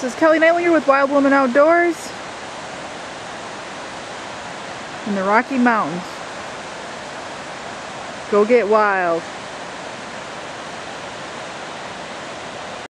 This is Kellie Nightlinger with Wild Woman Outdoors in the Rocky Mountains. Go get wild.